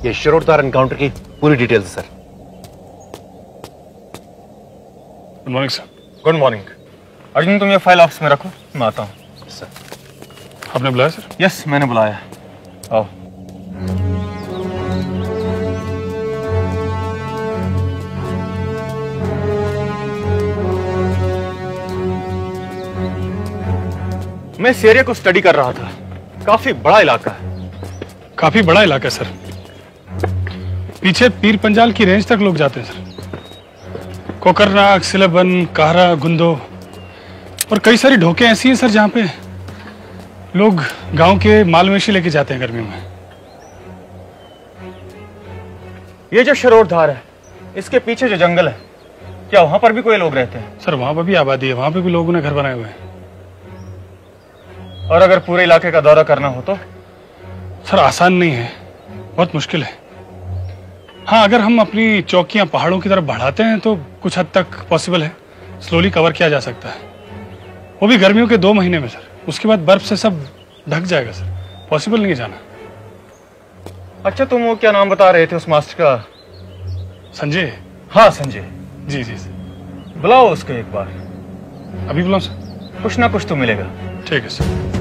ये शिरोडधार एनकाउंटर की पूरी details sir. Good morning sir. Good morning. Arjun तुम ये फाइल ऑफिस में रखो, मैं आता हूँ। सर आपने बुलाया सर? यस मैंने बुलाया। आओ। मैं इस एरिया को स्टडी कर रहा था, काफी बड़ा इलाका है। काफी बड़ा इलाका है सर, पीछे पीर पंजाल की रेंज तक लोग जाते हैं सर। कोकरनाग, सिलेबन, काहरा, गुंदो और कई सारी ढोके ऐसी हैं सर जहां पे लोग गांव के माल मवेशी लेके जाते हैं गर्मियों में। ये जो शिरोडधार है, इसके पीछे जो जंगल है, क्या वहां पर भी कोई लोग रहते हैं? सर वहां पर भी आबादी है, वहां पे भी लोगों ने घर बनाए हुए हैं। और अगर पूरे इलाके का दौरा करना हो तो? सर आसान नहीं है, बहुत मुश्किल है। हाँ, अगर हम अपनी चौकियां पहाड़ों की तरफ बढ़ाते हैं तो कुछ हद तक पॉसिबल है, स्लोली कवर किया जा सकता है। वो भी गर्मियों के 2 महीने में सर, उसके बाद बर्फ से सब ढक जाएगा सर, पॉसिबल नहीं है जाना। अच्छा तुम वो क्या नाम बता रहे थे उस मास्टर का? संजय? हाँ संजय। जी जी सर। बुलाओ उसको एक बार। अभी बुलाऊं सर? कुछ ना कुछ तो मिलेगा। ठीक है सर।